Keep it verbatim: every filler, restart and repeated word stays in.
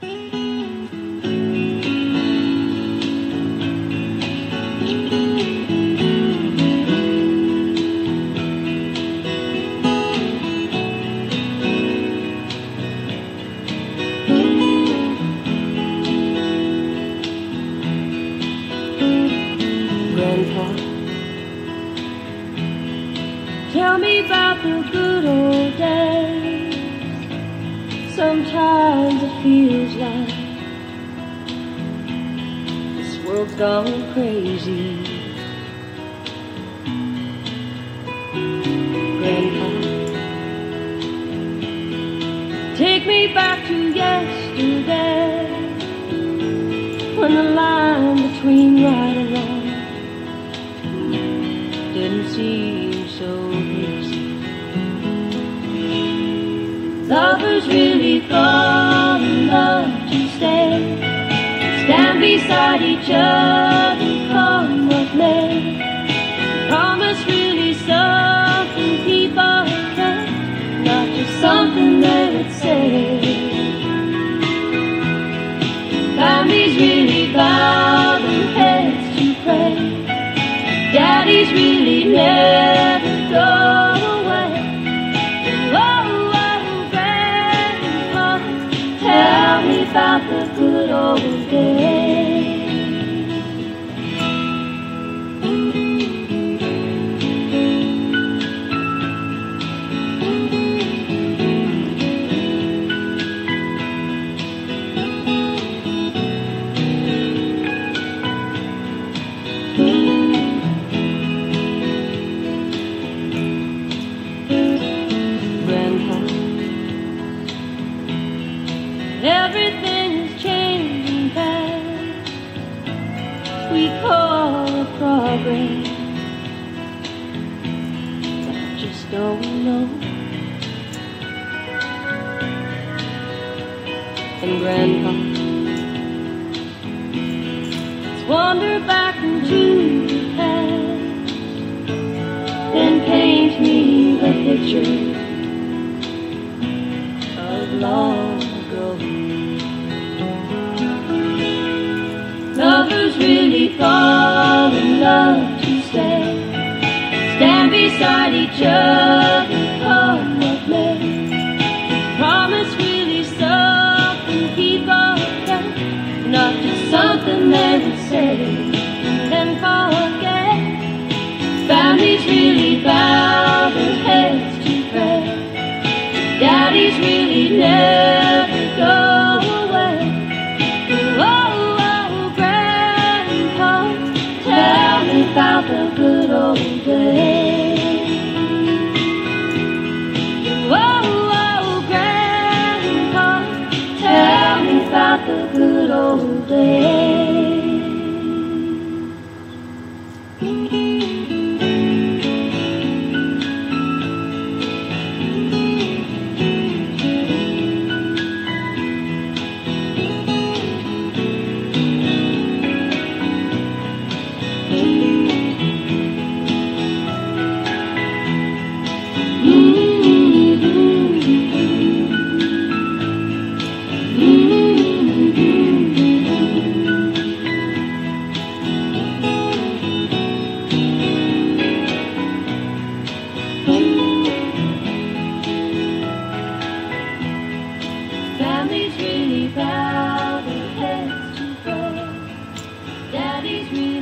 Tell me about the good old days. Sometimes it feels like this world's gone crazy. Grandpa, take me back to yesterday, when the line between right and wrong didn't seem so easy. Lovers really fall in love to stay, stand beside each other, come what may. Promise really something people kept, not just something they would say. Families really bow their heads to pray. Daddies really never go away. Oh, oh, Grandpa, tell me about the good old days. Everything is changing fast. We call it progress, but I just don't know. And Grandpa, let's wander back into the past and paint me a picture of long ago. Lovers really fall in love to stay, stand beside each other, come what may. Promise really something people kept, not just something they would say and forget. Families really bow their heads to pray. Daddies really never go away. Oh, tell me about the good old days. Oh, oh, Grandpa, tell me about the good old days. Families really bow their heads to pray. Daddies really